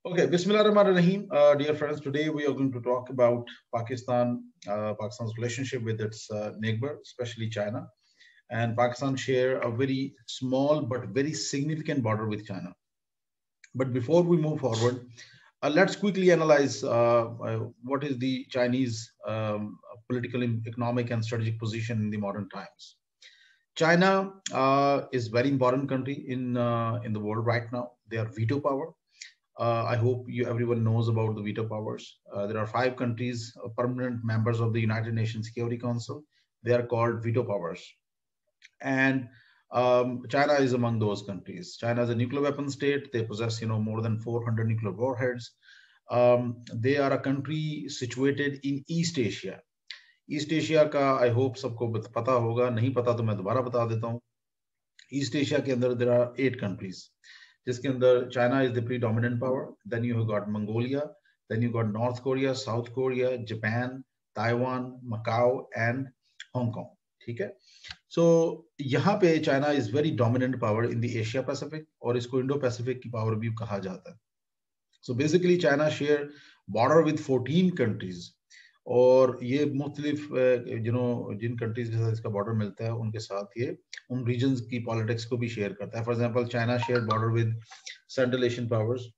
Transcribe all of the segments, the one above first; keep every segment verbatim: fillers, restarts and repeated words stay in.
Okay, Bismillahirrahmanirrahim. Uh, dear friends, today we are going to talk about Pakistan, uh, Pakistan's relationship with its uh, neighbor, especially China. And Pakistan share a very small but very significant border with China. But before we move forward, uh, let's quickly analyze uh, uh, what is the Chinese um, political, economic, and strategic position in the modern times. China uh, is very important country in uh, in the world right now. They are veto power. uh, I hope you everyone knows about the veto powers. Uh, there are five countries, uh, permanent members of the United Nations Security Council. They are called veto powers, and um, China is among those countries. China is a nuclear weapon state. They possess, you know, more than four hundred nuclear warheads. Um, they are a country situated in East Asia. East Asia का I hope सबको पता होगा, नहीं पता तो मैं दोबारा बता देता हूँ. ईस्ट एशिया के अंदर देर आर एट कंट्रीज, जिसके अंदर China is the predominant power. Then you have got Mongolia, then you got North Korea, South Korea, Japan, Taiwan, Macau and Hong Kong. ठीक है. सो so, यहाँ पे China is very dominant power in the Asia Pacific, और इसको Indo Pacific की power भी कहा जाता है. So basically China share border with fourteen countries, और ये मुख्तलिफ यू नो जिन कंट्रीज के साथ इसका बॉर्डर मिलता है उनके साथ ये उन रीजन्स की पॉलिटिक्स को भी शेयर करता है. For example, China share border with Central Asian powers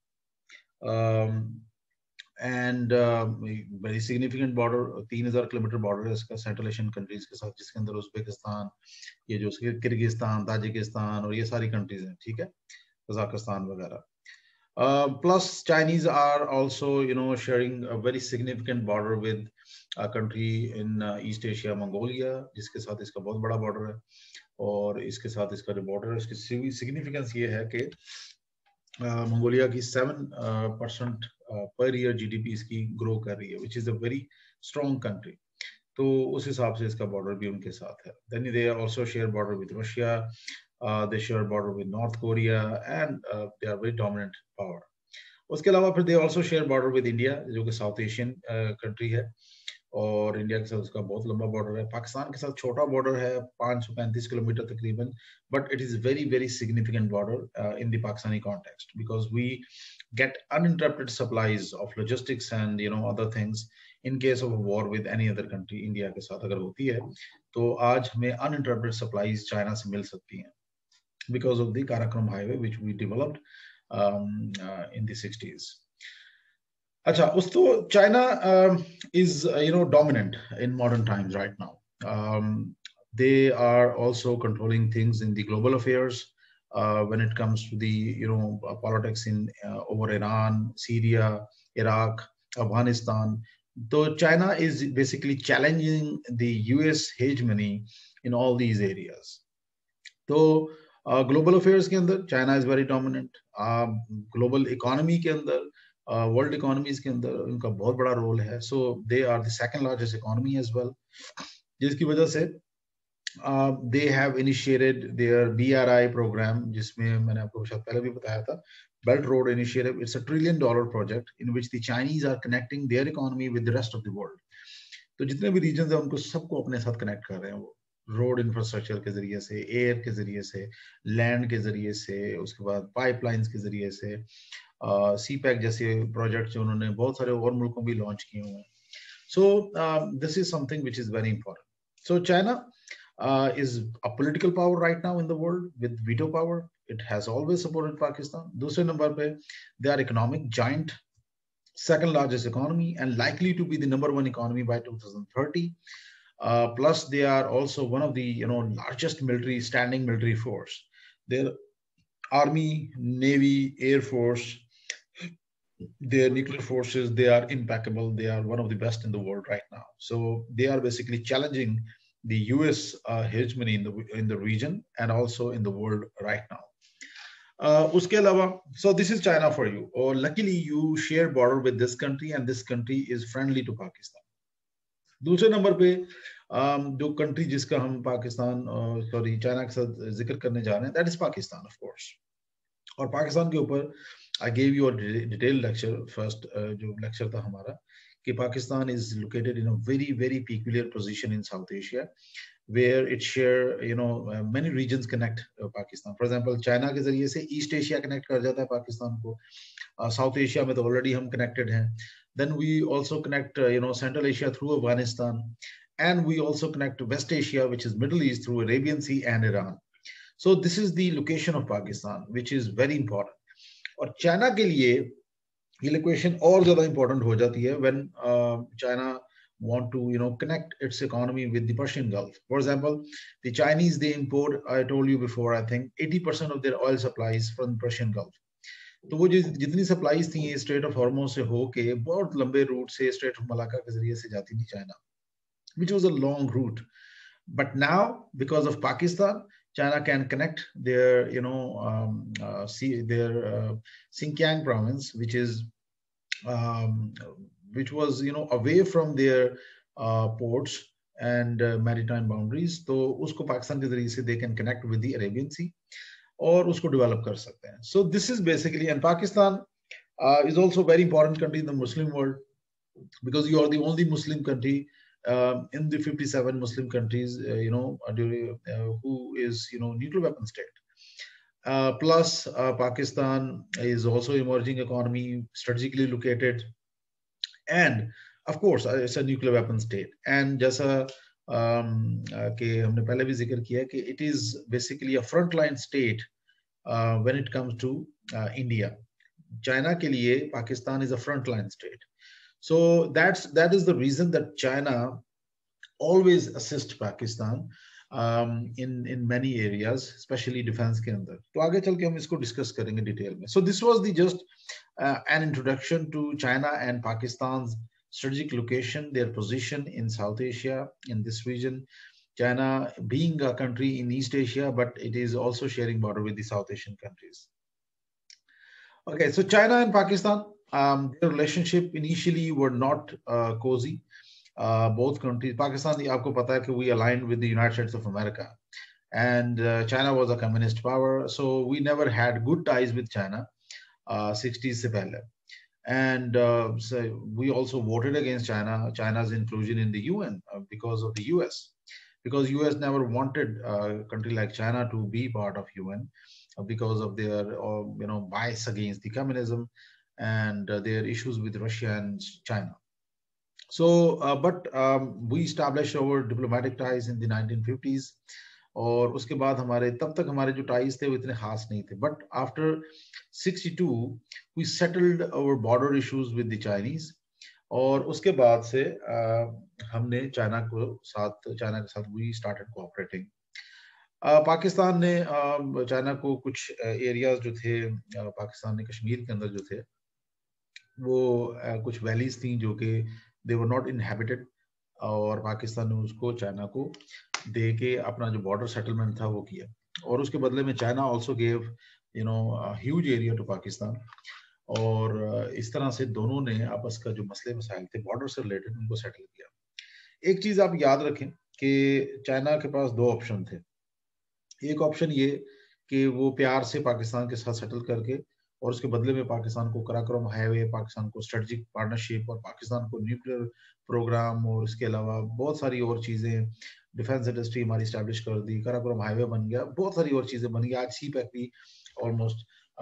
and very significant border, तीन हजार किलोमीटर बॉर्डर है इसका सेंट्रल एशियन कंट्रीज के साथ, जिसके अंदर उज्बेकिस्तान, ये जो किर्गिस्तान, ताजिकिस्तान और ये सारी कंट्रीज हैं. ठीक है, कजाकिस्तान वगैरह. Uh, plus, Chinese are also, you know, sharing a very significant border with a country in uh, East Asia, Mongolia, जिसके साथ इसका बहुत बड़ा border है. और इसके साथ इसका जो border है, इसकी significance ये है कि मंगोलिया की seven percent per year GDP इसकी ग्रो कर रही है, which is a very strong country. तो उस हिसाब से इसका बॉर्डर भी उनके साथ है. Then they also share border with Russia. Uh, they share border with North Korea, and uh, they are very dominant power. उसके अलावा फिर they also share border with India, जो कि साउथ एशियन कंट्री है, और इंडिया के साथ उसका बहुत लंबा बॉर्डर है. पाकिस्तान के साथ छोटा बॉर्डर है, पाँच सौ पैंतीस किलोमीटर तकरीबन, but it is very very significant border in the Pakistani context, because we get uninterrupted supplies of logistics and you know other things in case of war with any other country. India के साथ अगर होती है तो आज हमें uninterrupted supplies China से मिल सकती हैं because of the Karakoram highway which we developed um, uh, in the sixties. Acha, usto China uh, is uh, you know dominant in modern times right now. Um, they are also controlling things in the global affairs uh, when it comes to the you know uh, politics in uh, over Iran, Syria, Iraq, Afghanistan. So China is basically challenging the U S hegemony in all these areas. So global affairs के अंदर China is very dominant. Global economy के अंदर, world uh, economies के अंदर उनका बहुत बड़ा role है. So they are the second largest economy as well, जिसकी वजह से they have initiated their BRI programme, जिसमें मैंने आपको शायद पहले भी बताया था, belt road initiative. It's a trillion dollar project in which the Chinese are connecting their economy with the rest of the world. तो जितने भी रीजन है उनको सबको अपने साथ कनेक्ट कर रहे हैं वो, रोड इंफ्रास्ट्रक्चर के जरिए से, एयर के जरिए से, लैंड के जरिए से, उसके बाद पाइपलाइंस के जरिए से, सी पैक जैसे प्रोजेक्ट जो उन्होंने बहुत सारे और मुल्कों भी लॉन्च किए हुए हैं. So this is something which is very important. So China is a political power right now in the world with veto power. It has always supported Pakistan. दूसरे नंबर पे they are economic giant, second largest economy, and likely to be the number one economy by two thousand thirty. Uh, plus, they are also one of the you know largest military standing military force. Their army, navy, air force, their nuclear forces, they are impeccable. They are one of the best in the world right now. So they are basically challenging the U S uh, hegemony in the in the region and also in the world right now. Uh, उसके अलावा, so this is China for you, or luckily you share border with this country and this country is friendly to Pakistan. दूसरे number पे um, जो country जिसका हम Pakistan sorry uh, China के साथ जिक्र करने जा रहे हैं, that is Pakistan of course. और पाकिस्तान के ऊपर I gave you a detailed lecture first, uh, जो lecture था हमारा, कि Pakistan is located in a very very peculiar position in South Asia, where it share, you know, uh, many regions connect uh, Pakistan. For example, China के जरिए से East Asia connect कर जाता है पाकिस्तान को. uh, South Asia में तो already हम connected हैं. Then we also connect, uh, you know, Central Asia through Afghanistan, and we also connect West Asia, which is Middle East, through Arabian Sea and Iran. So this is the location of Pakistan, which is very important. और China के लिए ये location और ज्यादा important हो जाती है when uh, China want to, you know, connect its economy with the Persian Gulf. For example, the Chinese, they import, I told you before, I think eighty percent of their oil supplies from the Persian Gulf. तो वो जितनी supplies थी straight of Hormuz से होके बहुत लंबे root से straight of Malacca के जरिए से जाती थी China, which was a long route. But now, because of Pakistan, China can connect their, you know, um, uh, see their uh, Xinjiang province, which is, um, which was, you know, away from their uh, ports and uh, maritime boundaries. तो उसको पाकिस्तान के जरिए से they can connect with the Arabian Sea और उसको develop कर सकते हैं. So this is basically, and Pakistan uh, is also a very important country in the Muslim world, because you are the only Muslim country Uh, in the fifty-seven Muslim countries, uh, you know, uh, who is, you know, nuclear weapon state. Uh, plus, uh, Pakistan is also emerging economy, strategically located, and of course, uh, it's a nuclear weapon state. And जैसा um, uh, कि हमने पहले भी जिक्र किया कि it is basically a frontline state uh, when it comes to uh, India. China के लिए Pakistan is a frontline state. So that's that is the reason that China always assists Pakistan um, in in many areas, especially defense के अंदर. तो आगे चल के हम इसको discuss करेंगे detail में. So this was the just uh, an introduction to China and Pakistan's strategic location, their position in South Asia, in this region. China being a country in East Asia, but it is also sharing border with the South Asian countries. Okay, so China and Pakistan, Um, their relationship initially were not uh, cozy. Uh, both countries, Pakistan, आपको पता है कि we aligned with the United States of America, and uh, China was a communist power, so we never had good ties with China. Uh, sixties से पहले, and uh, so we also voted against China, China's inclusion in the U N uh, because of the U S, because U S never wanted a country like China to be part of U N uh, because of their uh, you know bias against the communism and uh, their issues with Russia and China. So, uh, but um, we established our diplomatic ties in the nineteen fifties, और उसके बाद हमारे तब तक हमारे जो ties थे वो इतने खास नहीं थे. But after sixty-two, we settled our border issues with the Chinese, और उसके बाद से uh, हमने चाइना को साथ चाइना के साथ we started cooperating. uh, Pakistan ने uh, चाइना को कुछ एरियाज uh, जो थे uh, पाकिस्तान ने कश्मीर के अंदर जो थे वो uh, कुछ वैलीज थी जो कि दे वर नॉट इनहेबिटेड, और पाकिस्तान ने उसको चाइना को दे के अपना जो बॉर्डर सेटलमेंट था वो किया, और उसके बदले में China also gave you know huge area to Pakistan, और uh, इस तरह से दोनों ने आपस का जो मसले मसाइल थे बॉर्डर से रिलेटेड उनको सेटल किया. एक चीज आप याद रखें कि चाइना के पास दो ऑप्शन थे. एक ऑप्शन ये कि वो प्यार से पाकिस्तान के साथ सेटल करके और उसके बदले में पाकिस्तान को कराकोरम हाईवे, पाकिस्तान को स्ट्रेटेजिक पार्टनरशिप और पाकिस्तान को न्यूक्लियर प्रोग्राम और इसके अलावा बहुत सारी और चीजें, डिफेंस इंडस्ट्री हमारी स्टैब्लिश कर दी, कराकोरम हाईवे बन गया, बहुत सारी और चीजें बन गई. आज सी पैक भी ऑलमोस्ट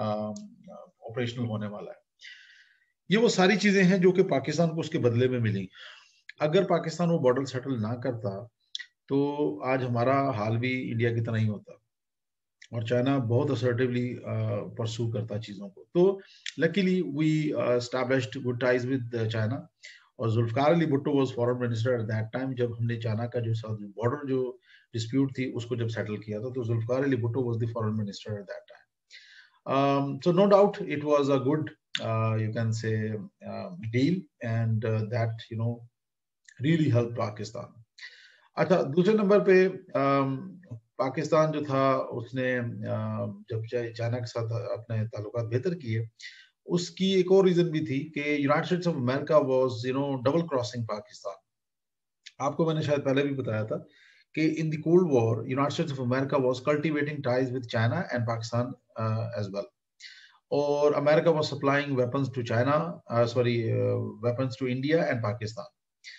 ऑपरेशनल होने वाला है. ये वो सारी चीजें हैं जो कि पाकिस्तान को उसके बदले में मिली. अगर पाकिस्तान वो बॉर्डर सेटल ना करता तो आज हमारा हाल भी इंडिया की तरह ही होता, और चाइना बहुत असर्टिवली परसू करता चीजों को. तो luckily we established good ties with China, और Zulfikar Ali Bhutto was foreign minister at that time जब हमने चाइना का जो साथ बॉर्डर जो डिस्प्यूट थी उसको जब सेटल किया था, तो Zulfikar Ali Bhutto was the foreign minister at that time. So no doubt it was a good you can say deal, and that you know really help Pakistan. अच्छा, दूसरे नंबर पे um, पाकिस्तान जो था उसने जब चाइना के साथ अपने ताल्लुकात बेहतर किए, उसकी एक और रीजन भी थी कि United States of America was you know double crossing Pakistan. आपको मैंने शायद पहले भी बताया था कि in the cold war United States of America was cultivating ties with China and Pakistan as well, और America was supplying weapons to China, sorry weapons to India and Pakistan.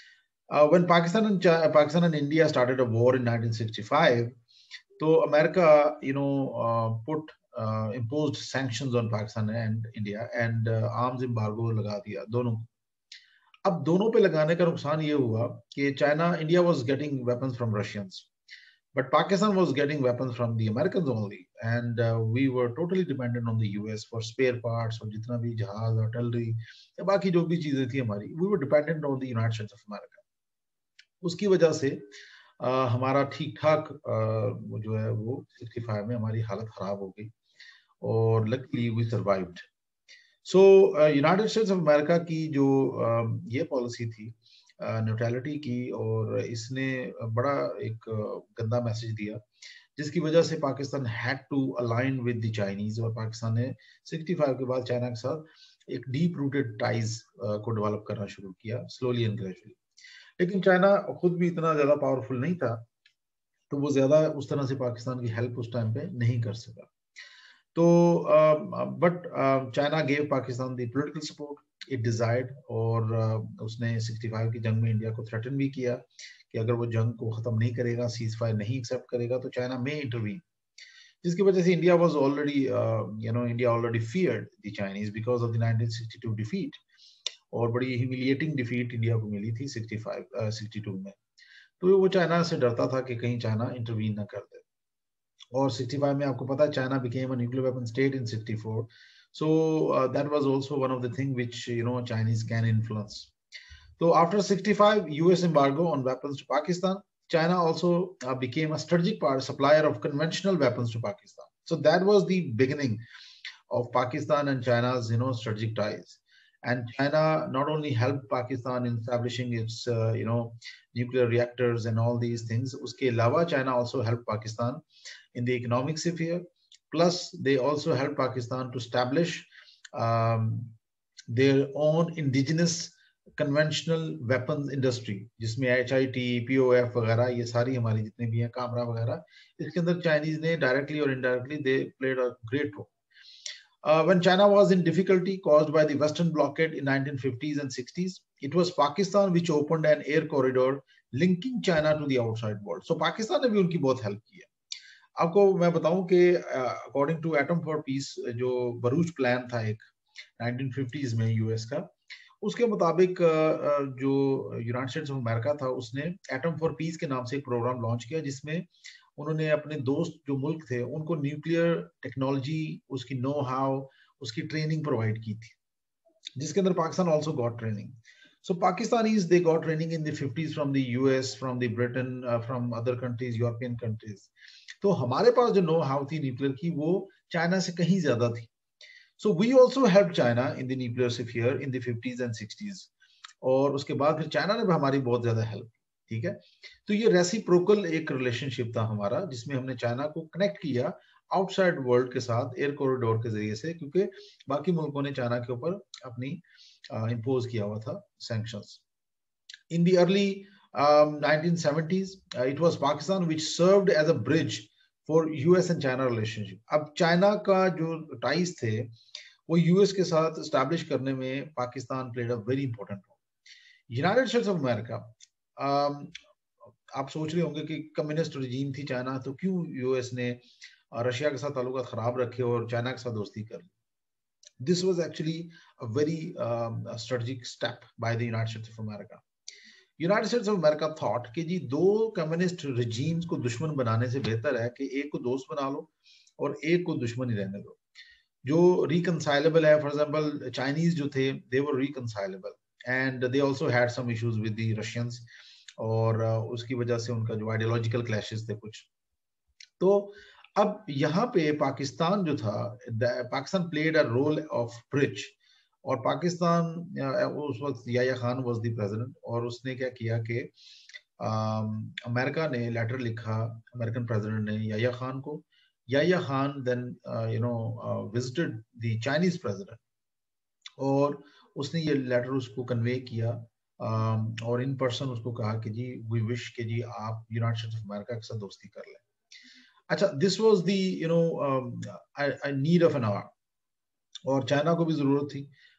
Uh, when Pakistan and Ch- Pakistan and India started a war in nineteen sixty-five, so America, you know, uh, put uh, imposed sanctions on Pakistan and India and uh, arms embargo लगा दिया दोनों को. अब दोनों पे लगाने का नुकसान ये हुआ कि China, India was getting weapons from Russians, but Pakistan was getting weapons from the Americans only, and uh, we were totally dependent on the U S for spare parts और जितना भी जहाज, artillery या बाकी जो भी चीजें थी हमारी, we were dependent on the United States of America. उसकी वजह से uh, हमारा ठीक ठाक uh, जो है वो sixty-five में हमारी हालत खराब हो गई और luckily we survived. सो यूनाइटेड स्टेट्स ऑफ अमेरिका की जो uh, ये पॉलिसी थी न्यूट्रलिटी uh, की, और इसने बड़ा एक uh, गंदा मैसेज दिया जिसकी वजह से Pakistan had to align with the Chinese, और पाकिस्तान ने sixty-five के बाद चाइना के साथ एक डीप रूटेड टाइज को डेवलप करना शुरू किया स्लोली एंड ग्रेजुअली. लेकिन चाइना खुद भी इतना ज्यादा पावरफुल नहीं था, तो वो ज्यादा उस तरह से पाकिस्तान की हेल्प उस टाइम पे नहीं कर सका. तो but China gave Pakistan the political support it desired, और uh, उसने sixty-five की जंग में इंडिया को थ्रेटन भी किया कि अगर वो जंग को खत्म नहीं करेगा, सीज फायर नहीं एक्सेप्ट करेगा, तो चाइना में इंटरवीन, जिसकी वजह से India was already you know India already feared the Chinese because of the nineteen sixty-two defeat, और बड़ी ह्यूमिलिएटिंग डिफीट इंडिया को मिली थी sixty-five sixty-two में. तो वो चाइना से डरता था कि कहीं चाइना इंटरवीन ना कर दे. और sixty-five में आपको पता है China became a nuclear weapon state in sixty-four, so uh, that was also one of the thing which you know Chinese can influence. So after sixty-five U S embargo on weapons to Pakistan, China also uh, became a strategic part supplier of conventional weapons to Pakistan. So that was the beginning of Pakistan and China's you know strategic ties. And China not only helped Pakistan in establishing its uh, you know nuclear reactors and all these things, uske alawa China also helped Pakistan in the economic sphere. Plus they also helped Pakistan to establish um, their own indigenous conventional weapons industry, जिसमें H I T, P O F वगैरह ये सारी हमारी जितने भी हैं कामरा वगैरह, इसके अंदर चाइनीज ने डायरेक्टली और indirectly they played a great role. Uh, when China was in difficulty caused by the Western blockade in nineteen fifties and sixties, it was Pakistan which opened an air corridor linking China to the outside world. So Pakistan ने भी उनकी बहुत help की है. आपको मैं बताऊं कि according to atom for peace जो बरूच प्लान था एक nineteen fifties में यूएस का, उसके मुताबिक जो यूनाइटेड स्टेट्स ऑफ अमेरिका था उसने एटम फॉर पीस के नाम से एक प्रोग्राम लॉन्च किया जिसमें उन्होंने अपने दोस्त जो मुल्क थे उनको न्यूक्लियर टेक्नोलॉजी, उसकी नो हाउ, उसकी ट्रेनिंग प्रोवाइड की थी, जिसके अंदर Pakistan also got training. So Pakistanis, they got training in the fifties from the U S, from the Britain, uh, from other countries, European countries. तो हमारे पास जो नो हाउ थी न्यूक्लियर की वो चाइना से कहीं ज्यादा थी. So we also helped China in the nuclear sphere in the fifties and sixties. और उसके बाद फिर चाइना ने भी हमारी बहुत ज्यादा हेल्प, ठीक है. तो ये रेसिप्रोकल एक रिलेशनशिप था हमारा जिसमें हमने चाइना को कनेक्ट किया आउटसाइड वर्ल्ड के साथ एयर कॉरिडोर के जरिए से, क्योंकि बाकी मुल्कों ने चाइना के ऊपर अपनी इम्पोज uh, किया हुआ था sanctions. In the early nineteen seventies, uh, it was Pakistan which served as a bridge for U S and China relationship. अब चाइना का जो टाइज थे वो यूएस के साथ एस्टैब्लिश करने में Pakistan played a very important role. United States of America, आप सोच रहे होंगे कि कम्युनिस्ट रजीम थी चाइना, तो क्यों यूएस ने रशिया के साथ ताल्लुकात खराब रखे और चाइना के साथ दोस्ती कर ली. This was actually a very um, a strategic step by the United States of America. United States of America thought कि जी दो कम्युनिस्ट regimes को दुश्मन बनाने से बेहतर है कि एक को दोस्त बना लो और एक को दुश्मन ही रहने दो. जो reconcilable है, for example, Chinese जो थे, they were reconcilable and they also had some issues with the Russians, और uh, उसकी वजह से उनका जो ideological clashes थे कुछ. तो अब यहाँ पे पाकिस्तान जो था, Pakistan played a role of bridge, और पाकिस्तान उस वक्त Yahya Khan was the president, और उसने क्या किया कि अमेरिका ने लेटर लिखा अमेरिकन प्रेसिडेंट ने याया खान को. Yahya Khan then you know visited the Chinese president, और उसने ये लेटर उसको कन्वे किया um, और इन पर्सन उसको कहा कि जी वी विश कि जी आप यूनाइटेड स्टेट्स ऑफ अमेरिका के साथ दोस्ती कर लें. अच्छा, this was the you know need of an hour, और चाइना को भी जरूरत थी.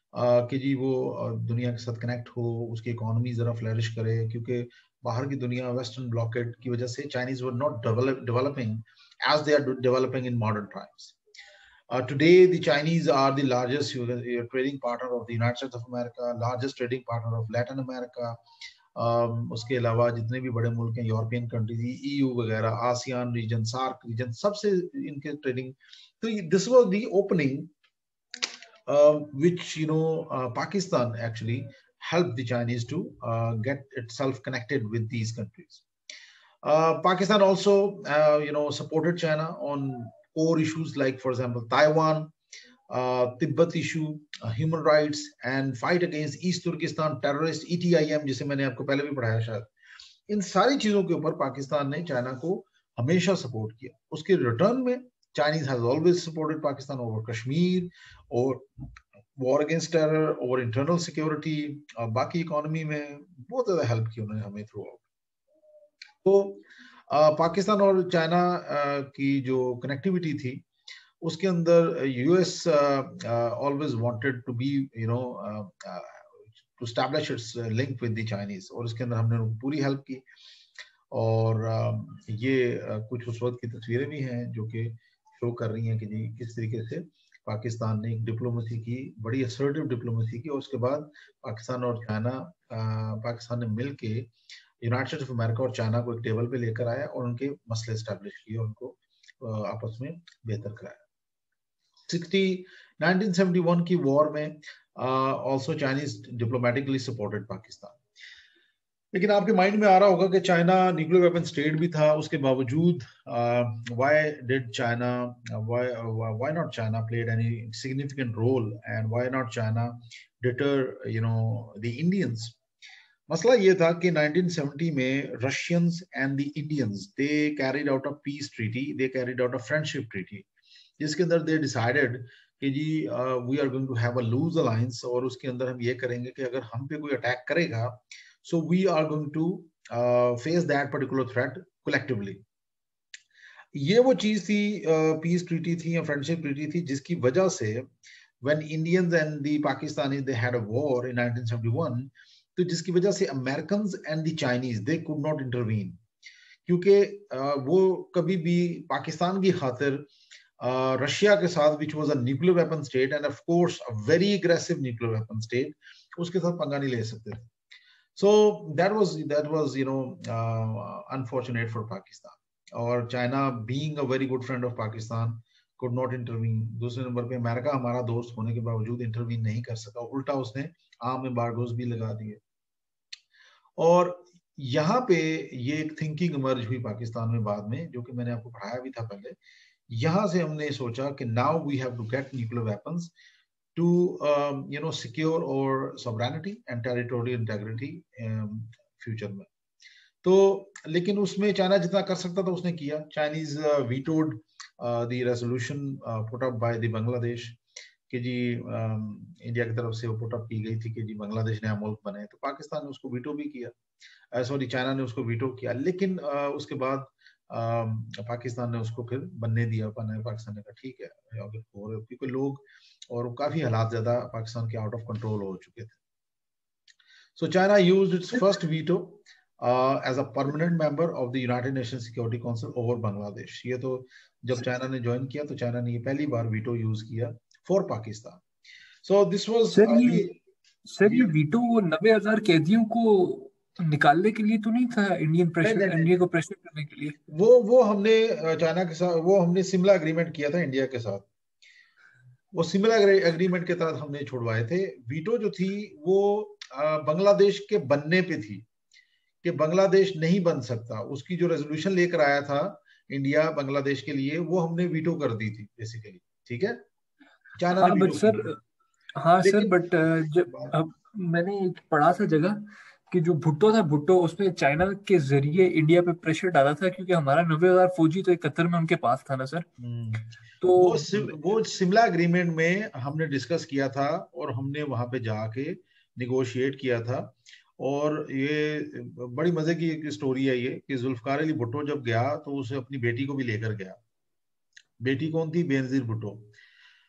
कि जी वो दुनिया के साथ कनेक्ट हो, उसकी इकोनॉमी जरा फ्लरिश करे, क्योंकि बाहर की दुनिया वेस्टर्न ब्लॉकेड की वजह से Chinese were not developing as they are developing in modern times. Uh, today, the Chinese are the largest uh, trading partner of the United States of America, largest trading partner of Latin America. Um, उसके अलावा जितने भी बड़े मुल्क हैं, European countries, EU वगैरह, ASEAN region, SAARC region, सबसे इनके ट्रेडिंग. तो this was the opening which you know uh, Pakistan actually helped the Chinese to uh, get itself connected with these countries. Uh, Pakistan also, uh, you know, supported China on core issues like, for example, Taiwan, uh, Tibet issue, uh, human rights, and fight against East Turkestan terrorist E T I M, जिसे मैंने आपको पहले भी पढ़ाया शायद. इन सारी चीजों के ऊपर पाकिस्तान ने चाइना को हमेशा सपोर्ट किया. उसके रिटर्न में Chinese has always supported Pakistan over Kashmir, or war against terror, over internal security, और बाकी इकोनॉमी में बहुत ज्यादा हेल्प की उन्होंने हमें थ्रू आउट. तो पाकिस्तान और चाइना की जो कनेक्टिविटी थी उसके अंदर US always wanted to be you know to establish its link with the Chinese, और उसके अंदर हमने उनको पूरी हेल्प की. और uh, ये uh, कुछ उस वक्त की तस्वीरें भी हैं जो कि शो कर रही हैं कि जी किस तरीके से पाकिस्तान ने एक डिप्लोमेसी की, बड़ी असर्टिव डिप्लोमेसी की, और उसके बाद पाकिस्तान और चाइना पाकिस्तान ने मिलके यूनाइटेड स्टेट्स ऑफ अमेरिका और चाइना को एक टेबल पे लेकर आया और उनके मसले एस्टैब्लिश किए, उनको आपस में बेहतर कराया. नाइनटीन सेवेंटी वन की वॉर में also Chinese diplomatically supported Pakistan. लेकिन आपके माइंड में आ रहा होगा कि चाइना न्यूक्लियर वेपन स्टेट भी था, उसके बावजूद why did China why why not China played any significant role, and why not China deter you know the Indians. मसला ये था कि नाइनटीन सेवेंटी में Russians and the Indians they carried out a peace treaty, they carried out a friendship treaty, जिसके अंदर they decided कि जी we are going to have a loose alliance, और उसके अंदर हम ये करेंगे कि अगर हम पे कोई अटैक करेगा, so we are going to uh, face that particular threat collectively. ये वो चीज थी, पीस ट्रीटी थी या फ्रेंडशिप ट्रीटी थी, जिसकी वजह से when Indians and the Pakistanis they had a war in nineteen seventy-one, तो जिसकी वजह से Americans and the Chinese they could not intervene, क्योंकि uh, वो कभी भी पाकिस्तान की खातिर रशिया uh, के साथ which was a nuclear weapon state and of course a very aggressive nuclear weapon state, उसके साथ पंगा नहीं ले सकते थे. So that was that was you know uh, unfortunate for Pakistan. और China being a very good friend of Pakistan could not intervene. दूसरे number पे अमेरिका हमारा दोस्त होने के बावजूद इंटरवीन नहीं कर सका, उल्टा उसने आम एम्बार्गोस भी लगा दिए. और यहाँ पे ये एक थिंकिंग इमर्ज हुई पाकिस्तान में बाद में, जो कि मैंने आपको पढ़ाया भी था पहले. यहाँ से हमने सोचा कि now we have to get nuclear weapons to um, you know secure our sovereignty and territorial integrity um, future में. तो लेकिन उसमें चाइना जितना कर सकता था उसने किया. Chinese vetoed uh, the resolution uh, put up by the Bangladesh कि जी इंडिया um, की तरफ से वो पुट अप की गई थी कि जी बांग्लादेश नया मुल्क बने, तो पाकिस्तान ने उसको वीटो भी किया, सॉरी uh, चाइना ने उसको वीटो किया. लेकिन uh, उसके बाद uh, पाकिस्तान ने उसको फिर बनने दिया. पाकिस्तान ने कहा ठीक है, क्योंकि लोग और काफी हालात ज्यादा पाकिस्तान के आउट ऑफ कंट्रोल हो चुके थे. So China used its first veto as a permanent member of the United Nations Security Council over Bangladesh. ये तो जब चाइना ने ज्वाइन किया तो चाइना ने ये पहली बार वीटो यूज किया for Pakistan. So this was sir ये सर ये वीटो वो नब्बे हजार कैदियों को निकालने के लिए तो नहीं था, इंडियन प्रेशर इंडिया को प्रेशर करने के लिए? वो वो हमने चाइना के साथ वो हमने सिमला एग्रीमेंट किया था इंडिया के साथ. वो सिमिलर एग्रीमेंट के तहत हमने छुड़वाए थे. वीटो जो थी वो बांग्लादेश के बनने पे थी कि बांग्लादेश नहीं बन सकता. उसकी जो रेजोल्यूशन लेकर आया था इंडिया बांग्लादेश के लिए, वो हमने वीटो कर दी थी बेसिकली. ठीक है, चाइना हाँ ने बट वीटो सर की. हाँ सर बट जब अब मैंने पढ़ा था जगह कि जो भुट्टो था, भुट्टो उसने चाइना के जरिए इंडिया पे प्रेशर डाला था, क्योंकि हमारा नब्बे हजार फौजी तो कतर में उनके पास था ना सर. तो वो वो शिमला एग्रीमेंट में हमने डिस्कस किया था और हमने वहां पे जाके निगोशिएट किया था. और ये बड़ी मजे की एक स्टोरी है ये कि जुल्फकार अली भुट्टो जब गया तो उसे अपनी बेटी को भी लेकर गया. बेटी कौन थी? बेनजीर भुट्टो.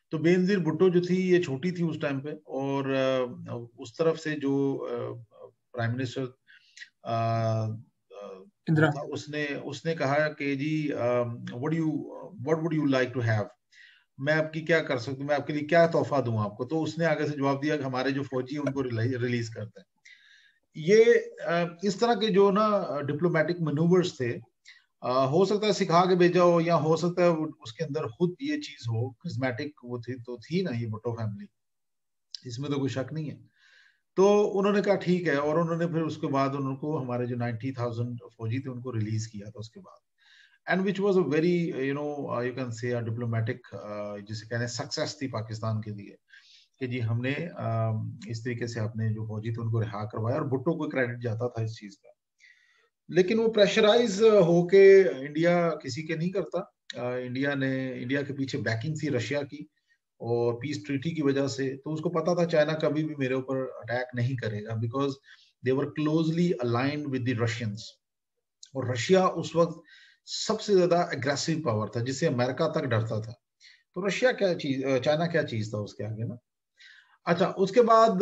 तो बेनजीर भुट्टो जो थी ये छोटी थी उस टाइम पे, और उस तरफ से जो प्राइम मिनिस्टर वो था, उसने उसने कहा कि जी what you what would you like to have, मैं आपकी क्या कर सकता हूँ, मैं आपके लिए क्या तोहफा दूं आपको। तो उसने आगे से जवाब दिया कि हमारे जो फौजी हैं उनको रिलीज करते हैं। ये इस तरह के जो ना डिप्लोमेटिक मैनूवर्स थे, आ, हो सकता है सिखा के भेजा हो, या हो सकता है उसके अंदर खुद ये चीज हो, क्रिस्मेटिक वो थी तो थी ना ये भुट्टो फैमिली, इसमें तो कोई शक नहीं है। तो उन्होंने कहा ठीक है, और उन्होंने फिर उसके बाद उनको हमारे जो नाइन्टी थाउजेंड फौजी थे उनको रिलीज किया था उसके बाद, and which was a very you know you can say diplomatic जिसे कहने सक्सेस थी पाकिस्तान के लिए, कि जी हमने uh, इस तरीके से अपने जो फौजी थे उनको रिहा करवाया, और भुट्टो को क्रेडिट जाता था इस चीज का। लेकिन वो प्रेशराइज होके इंडिया किसी के नहीं करता। इंडिया ने इंडिया के पीछे बैकिंग थी रशिया की, और पीस ट्रीटी की वजह से, तो उसको पता था चाइना कभी भी मेरे ऊपर अटैक नहीं करेगा, because they were closely aligned with the Russians. और रशिया उस वक्त सबसे ज्यादा एग्रेसिव पावर था, जिससे अमेरिका तक डरता था। तो रशिया क्या चीज, चाइना क्या चीज था उसके आगे ना। अच्छा, उसके बाद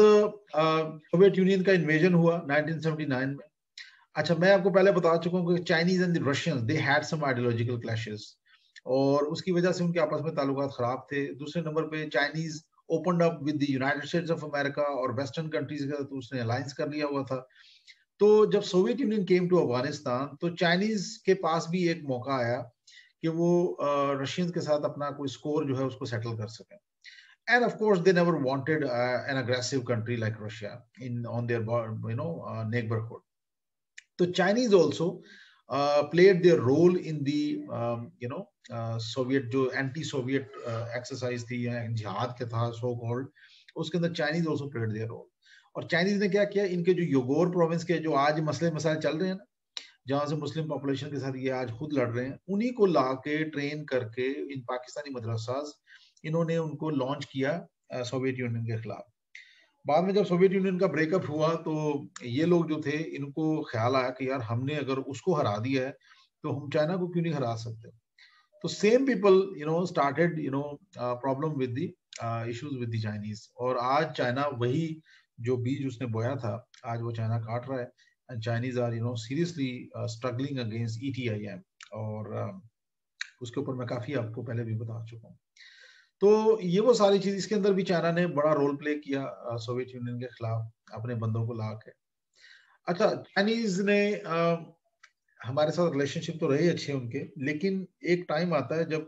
सोवियत यूनियन का इन्वेजन हुआ नाइनटीन सेवेंटी नाइन में। अच्छा, मैं आपको पहले बता चुका हूँ कि Chinese and the Russians they had some ideological clashes, और उसकी वजह से उनके आपस में ताल्लुकात खराब थे। दूसरे नंबर पे Chinese opened up with the United States of America और वेस्टर्न कंट्रीज का, तो उसने अलायंस कर लिया हुआ था। तो जब Soviet Union came to Afghanistan, तो चाइनीज के पास भी एक मौका आया कि वो रशियंस के साथ अपना कोई स्कोर जो है उसको सेटल कर सके। And of course, they never wanted uh, an aggressive country like Russia in on their you know uh, neighborhood. So Chinese also uh, played their role in the um, you know uh, Soviet जो anti-Soviet uh, exercise थी या जिहाद के था so called, उसके अंदर Chinese also played their role। और Chinese ने क्या किया, इनके जो योगोर प्रोविंस के जो आज मसले मसाइल चल रहे हैं ना, जहां से मुस्लिम पॉपुलेशन के साथ ये आज खुद लड़ रहे हैं, उन्हीं को ला के ट्रेन करके इन पाकिस्तानी मदरसास इन्होंने उनको लॉन्च किया सोवियत यूनियन के खिलाफ। बाद में जब सोवियत यूनियन का ब्रेकअप हुआ, तो ये लोग जो थे इनको ख्याल आया कि यार हमने अगर उसको हरा दिया है तो हम चाइना को क्यों नहीं हरा सकते। तो same people you know started you know problem with the issues with the Chinese, और आज चाइना वही जो बीज उसने बोया था आज वो चाइना काट रहा है, and Chinese are you know seriously struggling against E T I M. और uh, उसके ऊपर मैं काफी आपको पहले भी बता चुका हूँ। तो ये वो सारी चीज, इसके अंदर भी चाइना ने बड़ा रोल प्ले किया सोवियत यूनियन के खिलाफ अपने बंदों को ला के। अच्छा, चाइनीज ने आ, हमारे साथ रिलेशनशिप तो रहे अच्छे उनके, लेकिन एक टाइम आता है जब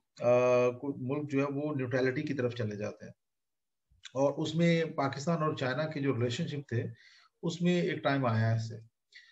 आ, मुल्क जो है वो न्यूट्रलिटी की तरफ चले जाते हैं, और उसमें पाकिस्तान और चाइना के जो रिलेशनशिप थे उसमें एक टाइम आया है ऐसे,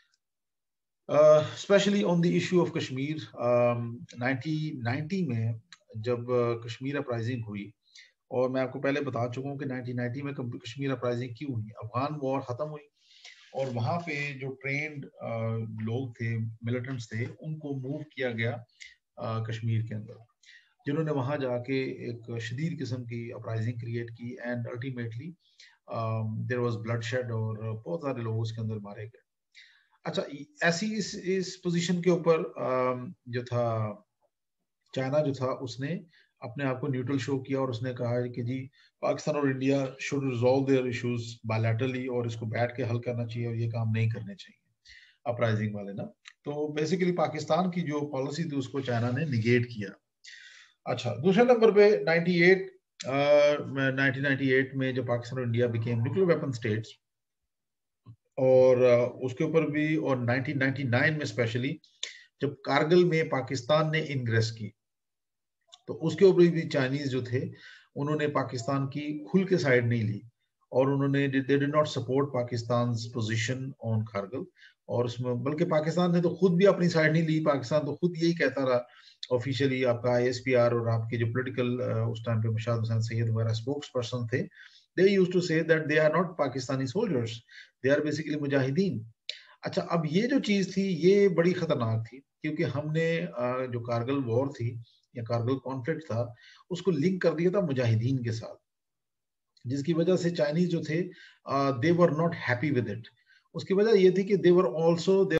specially on the issue of Kashmir. Nineteen ninety में जब कश्मीर अपराइजिंग हुई, और मैं आपको पहले बता चुका हूँ कि नाइनटीन नाइंटी में कश्मीर अपराइजिंग क्यों हुई, अफगान वॉर खत्म हुई, और वहां पे जो ट्रेंड लोग थे, मिलिटेंट्स थे, उनको मूव किया गया कश्मीर के अंदर, जिन्होंने वहां जाके एक शदीद किस्म की अपराइजिंग क्रिएट की, and ultimately there was bloodshed, और बहुत सारे लोग उसके अंदर मारे गए। अच्छा, ऐसी इस इस पोजीशन के ऊपर जो था चाइना जो था उसने अपने आप को न्यूट्रल शो किया, और उसने कहा कि जी पाकिस्तान और India should resolve their issues bilaterally, और इसको बैठ के हल करना चाहिए, और ये काम नहीं करने चाहिए अपराइजिंग वाले ना। तो बेसिकली पाकिस्तान की जो पॉलिसी थी उसको चाइना ने निगेट किया। अच्छा, दूसरे नंबर पे ninety eight nineteen ninety eight में जब पाकिस्तान और India became nuclear weapon states, और उसके ऊपर भी, और नाइनटीन नाइंटी नाइन में स्पेशली जब कारगिल में पाकिस्तान ने इंग्रेस की, तो उसके ऊपर भी चाइनीज जो थे उन्होंने पाकिस्तान की खुल के साइड नहीं ली, और उन्होंने they did not support Pakistan position on Kargil, और उसमें बल्कि पाकिस्तान ने तो खुद भी अपनी साइड नहीं ली। पाकिस्तान तो खुद यही कहता रहा ऑफिशियली, आपका आई एस पी आर और आपके जो पोलिटिकल उस टाइम पे मुशाद हुसैन सैयद वगैरह स्पोक्स पर्सन थे, they used to say that they are not Pakistani soldiers, they are basically मुजाहिदीन। अच्छा, अब ये जो चीज थी ये बड़ी खतरनाक थी, क्योंकि हमने जो कारगिल वॉर थी या कारगिल कॉन्फ्लिक्ट था उसको लिंक कर दिया था मुजाहिदीन के साथ, जिसकी वजह से चाइनीज जो थे they were not happy with it. उसकी वजह ये थी कि दे वर आल्सो